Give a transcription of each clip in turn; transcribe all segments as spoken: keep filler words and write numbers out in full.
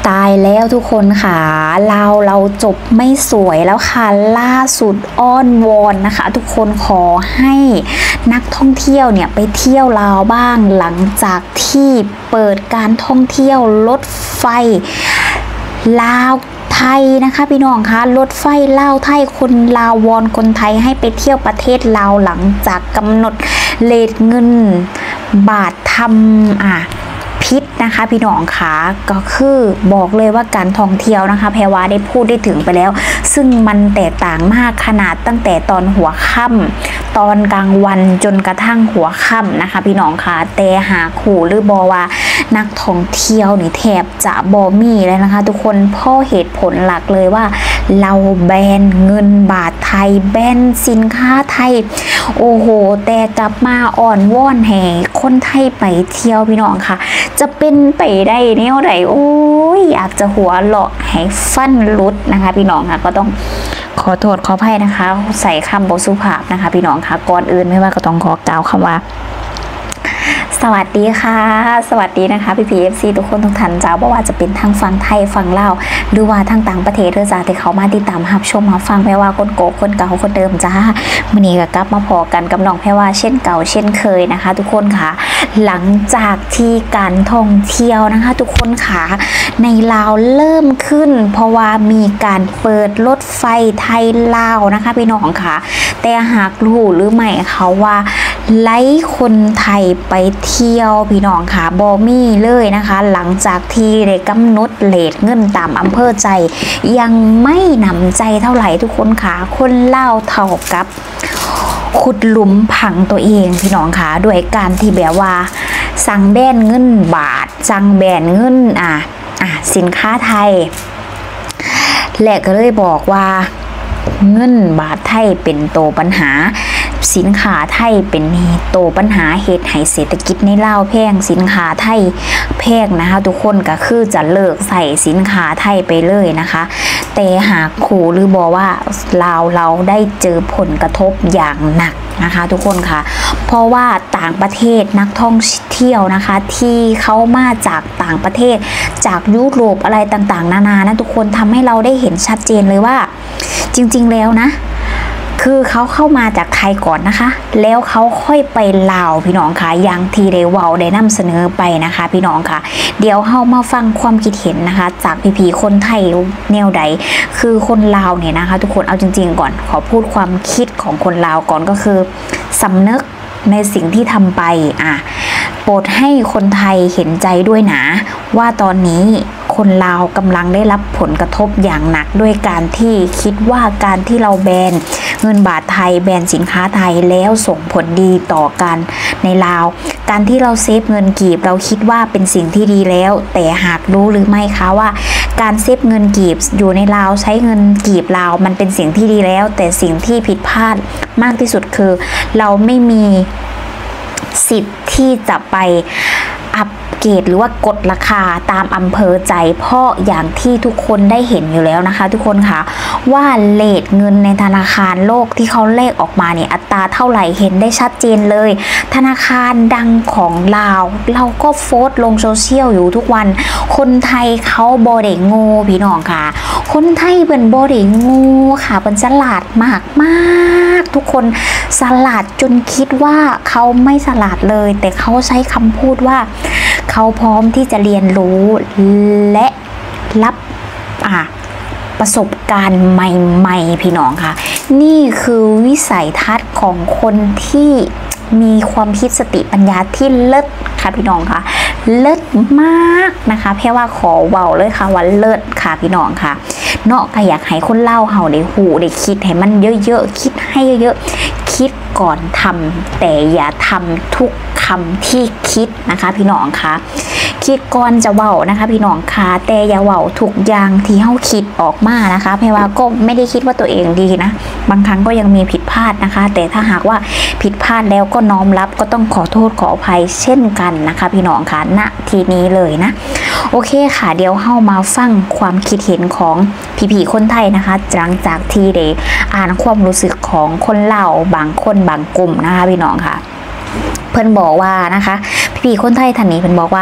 ตายแล้วทุกคนค่ะเราเราจบไม่สวยแล้วค่ะล่าสุดอ้อนวอนนะคะทุกคนขอให้นักท่องเที่ยวเนี่ยไปเที่ยวลาวบ้างหลังจากที่เปิดการท่องเที่ยวรถไฟลาวไทยนะคะพี่น้องคะรถไฟลาวไทยคนลาววอนคนไทยให้ไปเที่ยวประเทศลาวหลังจากกำหนดเรทเงินบาททำอ่ะพิษนะคะพี่น้องคะก็คือบอกเลยว่าการท่องเที่ยวนะคะแพรวาได้พูดได้ถึงไปแล้วซึ่งมันแตกต่างมากขนาดตั้งแต่ตอนหัวค่ำตอนกลางวันจนกระทั่งหัวค่ำนะคะพี่น้องคะแต่หาขู่หรือบอว่านักท่องเที่ยวนี่แทบจะบอมีเลยนะคะทุกคนเพราะเหตุผลหลักเลยว่าเราแบนเงินบาทไทยแบนสินค้าไทยโอ้โหแต่กลับมาอ่อนว่อนแห่คนไทยไปเที่ยวพี่น้องค่ะจะเป็นไปได้แนวไหนโอ้ยอยากจะหัวเลาะให้ฟันรุดนะคะพี่น้องค่ะก็ต้องขอโทษขออภัยนะคะใส่คำบสุภาพนะคะพี่น้องค่ะก่อนอื่นไม่ว่าก็ต้องขอกล่าวคำว่าสวัสดีค่ะสวัสดีนะคะพี่พีเอฟซีทุกคนทุกท่านจ้าเพราะว่าจะเป็นทางฝั่งไทยฝั่งลาวหรือว่าทางต่างประเทศเธอจ้าที่เขามาติดตามรับชมมาฟังแพรว่าคนโกคนเก่าคนเดิมจ้าวันนี้ก็กลับมาพอกันกับน้องแพรว่าเช่นเก่าเช่นเคยนะคะทุกคนค่ะหลังจากที่การท่องเที่ยวนะคะทุกคนค่ะในลาวเริ่มขึ้นเพราะว่ามีการเปิดรถไฟไทยลาวนะคะพี่น้องค่ะแต่หากรู้หรือไม่เขาว่าไล่คนไทยไปเที่ยวพี่น้องค่ะบอมี่เลยนะคะหลังจากที่ได้กำหนดเรทเงินตามอำเภอใจยังไม่หนำใจเท่าไหร่ทุกคนค่ะคนเล่าเท่ากับขุดหลุมผังตัวเองพี่น้องค่ะด้วยการที่แบบว่าสั่งแบนเงินบาทสั่งแบนเงินอ่ะอ่ะสินค้าไทยและก็เลยบอกว่าเงินบาทไทยเป็นโตปัญหาสินค้าไทยเป็นโตปัญหาเหตุให้เศรษฐกิจในลาวแพงสินค้าไทยแพงนะคะทุกคนก็คือจะเลิกใส่สินค้าไทยไปเลยนะคะแต่หากขู่หรือบอกว่าลาวเราได้เจอผลกระทบอย่างหนักนะคะทุกคนค่ะเพราะว่าต่างประเทศนักท่องเที่ยวนะคะที่เขามาจากต่างประเทศจากยุโรปอะไรต่างๆนานานะทุกคนทำให้เราได้เห็นชัดเจนเลยว่าจริงๆแล้วนะคือเขาเข้ามาจากไทยก่อนนะคะแล้วเขาค่อยไปลาวพี่น้องค่ะอย่างที่ได้เว้าได้นำเสนอไปนะคะพี่น้องค่ะเดี๋ยวเฮามาฟังความคิดเห็นนะคะจากพี่ๆคนไทยแนวใดคือคนลาวเนี่ยนะคะทุกคนเอาจริงๆก่อนขอพูดความคิดของคนลาวก่อนก็คือสำนึกในสิ่งที่ทำไปอ่ะโปรดให้คนไทยเห็นใจด้วยนะว่าตอนนี้คนลาวกำลังได้รับผลกระทบอย่างหนักด้วยการที่คิดว่าการที่เราแบนเงินบาทไทยแบนสินค้าไทยแล้วส่งผลดีต่อกันในลาวการที่เราเซฟเงินกีบเราคิดว่าเป็นสิ่งที่ดีแล้วแต่หากรู้หรือไม่คะว่าการเซฟเงินกีบอยู่ในลาวใช้เงินกีบลาวมันเป็นสิ่งที่ดีแล้วแต่สิ่งที่ผิดพลาดมากที่สุดคือเราไม่มีสิทธิ์ที่จะไปอัปเกรดหรือว่ากดราคาตามอำเภอใจเพราะอย่างที่ทุกคนได้เห็นอยู่แล้วนะคะทุกคนค่ะว่าเรทเงินในธนาคารโลกที่เขาเลขออกมาเนี่ยอัตราเท่าไหร่เห็นได้ชัดเจนเลยธนาคารดังของลาวเราก็โพสต์ลงโซเชียลอยู่ทุกวันคนไทยเขาบอเดงโง่พี่น้องค่ะคนไทยเป็นบอเดงโง่ค่ะเป็นฉลาดมากมากทุกคนฉลาดจนคิดว่าเขาไม่ฉลาดเลยแต่เขาใช้คำพูดว่าเขาพร้อมที่จะเรียนรู้และรับอ่ะประสบการณ์ใหม่ๆพี่น้องค่ะนี่คือวิสัยทัศน์ของคนที่มีความคิดสติปัญญาที่เลิศค่ะพี่น้องค่ะเลิศมากนะคะแค่ว่าขอเว้าเลยค่ะว่าเลิศค่ะพี่น้องค่ะเนาะก็อยากให้คนเล่าเห่าได้หูได้คิดให้มันเยอะๆคิดให้เยอะๆคิดก่อนทำแต่อย่าทำทุกคำที่คิดนะคะพี่น้องคะคิดก่อนจะเว้านะคะพี่น้องคะแต่อย่าเว้าทุกอย่างที่เฮาคิดออกมานะคะเพราะว่าก็ไม่ได้คิดว่าตัวเองดีนะบางครั้งก็ยังมีผิดพลาดนะคะแต่ถ้าหากว่าผิดพลาดแล้วก็น้อมรับก็ต้องขอโทษขออภัยเช่นกันนะคะพี่น้องคะณทีนี้เลยนะโอเคค่ะเดี๋ยวเฮามาฟังความคิดเห็นของพี่ๆคนไทยนะคะหลังจากที่ได้อ่านความรู้สึกของคนเล่าบางคนบางกลุ่มนะคะพี่น้องค่ะเพื่อนบอกว่านะคะพี่ๆคนไทยท่านนี้เพื่อนบอกว่า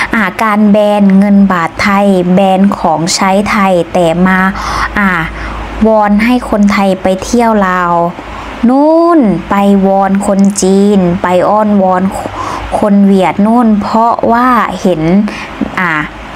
อ่าการแบนเงินบาทไทยแบนของใช้ไทยแต่มาอ่าวอนให้คนไทยไปเที่ยวลาวนู่นไปวอนคนจีนไปอ้อนวอนคนเวียดนู่นเพราะว่าเห็นอ่า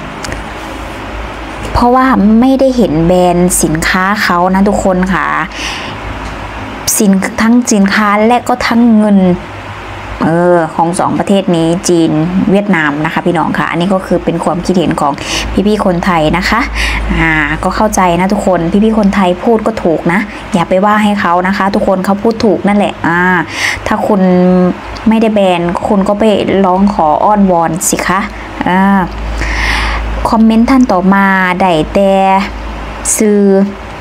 เพราะว่าไม่ได้เห็นแบรนด์สินค้าเขานะทุกคนค่ะสินทั้งสินค้าและก็ทั้งเงินเออของสองประเทศนี้จีนเวียดนามนะคะพี่น้องค่ะอันนี้ก็คือเป็นความคิดเห็นของพี่ๆคนไทยนะคะอ่าก็เข้าใจนะทุกคนพี่ๆคนไทยพูดก็ถูกนะอย่าไปว่าให้เขานะคะทุกคนเขาพูดถูกนั่นแหละอ่าถ้าคุณไม่ได้แบนคุณก็ไปร้องขออ้อนวอนสิคะอ่าคอมเมนต์ท่านต่อมาได้แต่ซื้อ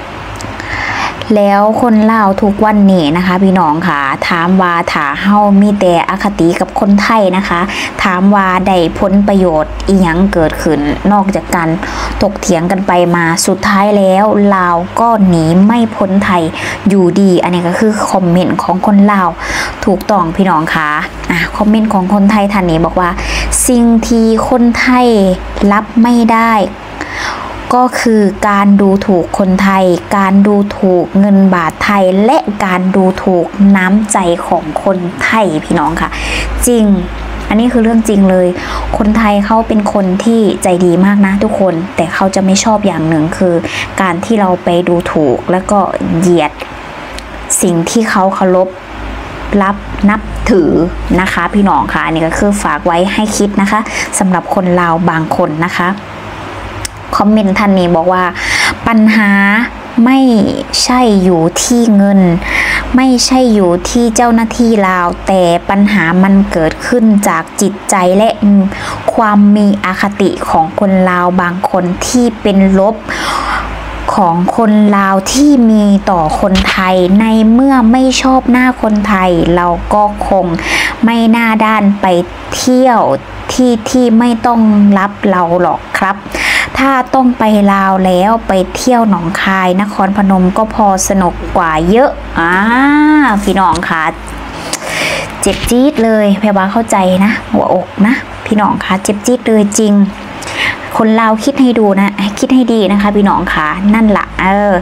แล้วคนลาวทุกวันนี้นะคะพี่น้องค่ะถามว่าถ้าเฮามีแต่อคติกับคนไทยนะคะถามว่าได้ผลประโยชน์อีหยังเกิดขึ้นนอกจากการถกเถียงกันไปมาสุดท้ายแล้วลาวก็หนีไม่พ้นไทยอยู่ดีอันนี้ก็คือคอมเมนต์ของคนลาวถูกต้องพี่น้องค่ะอ่ะคอมเมนต์ของคนไทยท่านนี้บอกว่าสิ่งที่คนไทยรับไม่ได้ก็คือการดูถูกคนไทยการดูถูกเงินบาทไทยและการดูถูกน้ำใจของคนไทยพี่น้องค่ะจริงอันนี้คือเรื่องจริงเลยคนไทยเขาเป็นคนที่ใจดีมากนะทุกคนแต่เขาจะไม่ชอบอย่างหนึ่งคือการที่เราไปดูถูกแล้วก็เหยียดสิ่งที่เขาเคารพรับนับถือนะคะพี่น้องค่ะอันนี้ก็คือฝากไว้ให้คิดนะคะสำหรับคนลาวบางคนนะคะคอมเมนต์ท่านนี้บอกว่าปัญหาไม่ใช่อยู่ที่เงินไม่ใช่อยู่ที่เจ้าหน้าที่ลาวแต่ปัญหามันเกิดขึ้นจากจิตใจและความมีอคติของคนลาวบางคนที่เป็นลบของคนลาวที่มีต่อคนไทยในเมื่อไม่ชอบหน้าคนไทยเราก็คงไม่หน้าด้านไปเที่ยวที่ที่ไม่ต้องรับเราหรอกครับถ้าต้องไปลาวแล้วไปเที่ยวหนองคายนครพนมก็พอสนุกกว่าเยอะอ่าพี่น้องค่ะเจ็บจี๊ดเลยแพรว่าเข้าใจนะหัวอกนะพี่น้องค่ะเจ็บจี๊ดเลยจริงคนลาวคิดให้ดูนะคิดให้ดีนะคะพี่น้องค่ะนั่นแหละเออ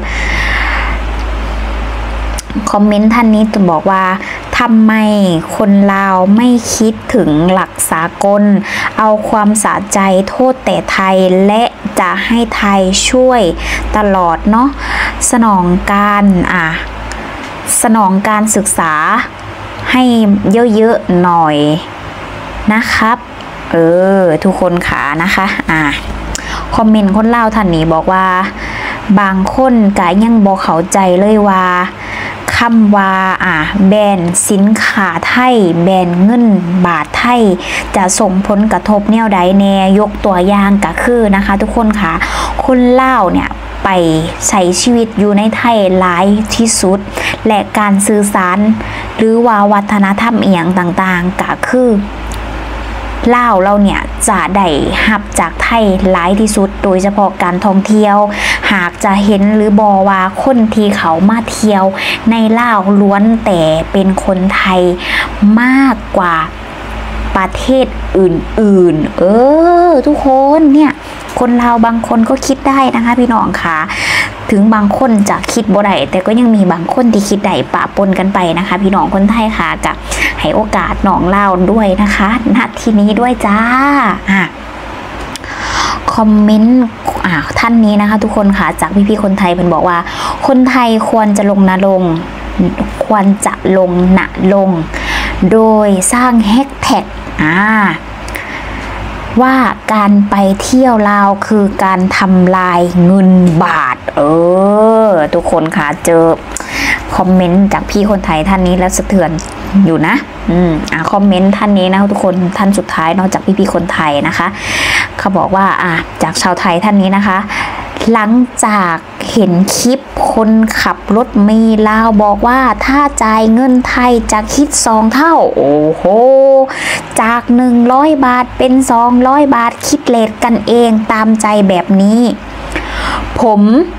คอมเมนต์ท่านนี้จะบอกว่าทำไมคนลาวไม่คิดถึงหลักสากลเอาความสะใจโทษแต่ไทยและจะให้ไทยช่วยตลอดเนาะสนองการอ่ะสนองการศึกษาให้เยอะๆหน่อยนะครับเออทุกคนขานะคะอ่ะคอมเมนต์คนลาวท่านนี้บอกว่าบางคนก็ยังบอกเข้าใจเลยว่าคำว่าอ่ะแบนสินค้าไทยแบนเงินบาทไทยจะส่งผลกระทบแนวใดแน่ยกตัวอย่างก็คือนะคะทุกคนค่ะคนลาวเนี่ยไปใช้ชีวิตอยู่ในไทยหลายที่สุดและการสื่อสารหรือว่าวัฒนธรรมเอียงต่างๆก็คือลาวเราเนี่ยจะได้หับจากไทยหลายที่สุดโดยเฉพาะการท่องเที่ยวหากจะเห็นหรือบอว่าคนที่เขามาเที่ยวในลาวล้วนแต่เป็นคนไทยมากกว่าประเทศอื่นๆเออทุกคนเนี่ยคนลาวบางคนก็คิดได้นะคะพี่น้องค่ะถึงบางคนจะคิดบ่ได้แต่ก็ยังมีบางคนที่คิดได้ปะปนกันไปนะคะพี่น้องคนไทยค่ะกับให้โอกาสน้องลาวด้วยนะคะณที่นี้ด้วยจ้าอ่ะคอมเมนต์อ่ะท่านนี้นะคะทุกคนค่ะจากพี่ๆคนไทยเพิ่นบอกว่าคนไทยควรจะลงนะลงควรจะลงนะลงโดยสร้างแฮชแท็กอ่าว่าการไปเที่ยวลาวคือการทำลายเงินบาทเออทุกคนค่ะเจอคอมเมนต์จากพี่คนไทยท่านนี้แล้วสะเทือนอยู่นะอืมอ่ะคอมเมนต์ท่านนี้นะทุกคนท่านสุดท้ายนอกจากพี่ๆคนไทยนะคะเขาบอกว่าอ่ะจากชาวไทยท่านนี้นะคะหลังจากเห็นคลิปคนขับรถเมล์ลาวบอกว่าถ้าจ่ายเงินไทยจะคิดสองเท่าโอ้โหจากหนึ่งร้อยบาทเป็นสองร้อยบาทคิดเลทกันเองตามใจแบบนี้ผม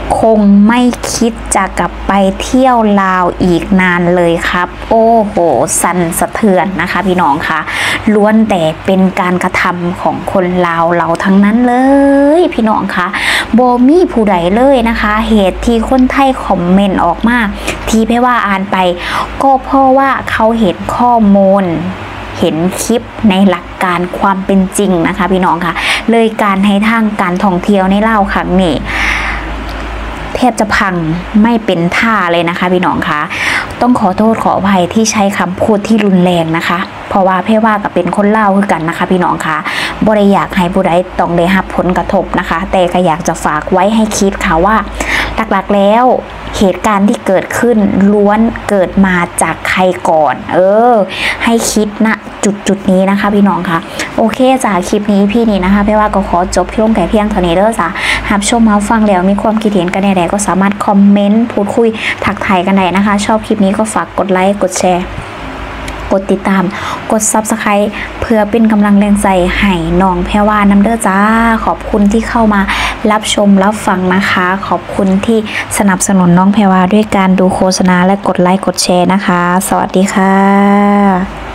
คงไม่คิดจะกลับไปเที่ยวลาวอีกนานเลยครับ โอ้โหสั่นสะเทือนนะคะพี่น้องคะล้วนแต่เป็นการกระทำของคนลาวเราทั้งนั้นเลยพี่น้องคะโบมีผู้ใดเลยนะคะเหตุที่คนไทยคอมเมนต์ออกมาที่แพ่ว่าอ่านไปก็เพราะว่าเขาเห็นข้อมูลเห็นคลิปในหลักการความเป็นจริงนะคะพี่น้องค่ะเลยการให้ทางการท่องเที่ยวในลาวครั้งนี้แทบจะพังไม่เป็นท่าเลยนะคะพี่น้องคะต้องขอโทษขออภัยที่ใช้คำพูดที่รุนแรงนะคะเพราะว่าเพ่ว่ากับเป็นคนเล่าคือกันนะคะพี่น้องคะบ่ได้อยากให้ผู้ใดต้องได้รับผลกระทบนะคะแต่ก็อยากจะฝากไว้ให้คิดค่ะว่าหลักๆแล้วเหตุการณ์ที่เกิดขึ้นล้วนเกิดมาจากใครก่อนเออให้คิดนะจุดจุดนี้นะคะพี่น้องคะโอเคจากคลิปนี้พี่นี่นะคะเพ่ว่าก็ขอจบเพียงแต่เพียงเท่านี้เด้อจ้ะหากชมมาฟังแล้วมีความคิดเห็นกันใดๆก็สามารถคอมเมนต์พูดคุยทักทายกันได้นะคะชอบคลิปนี้ก็ฝากกดไลค์กดแชร์กดติดตามกด ซับสไครบ์ เพื่อเป็นกำลังแรงใจให้น้องแพรวาน้ำเด้อจ้าขอบคุณที่เข้ามารับชมรับฟังนะคะขอบคุณที่สนับสนุนน้องแพรวาด้วยการดูโฆษณาและกดไลค์กดแชร์นะคะสวัสดีค่ะ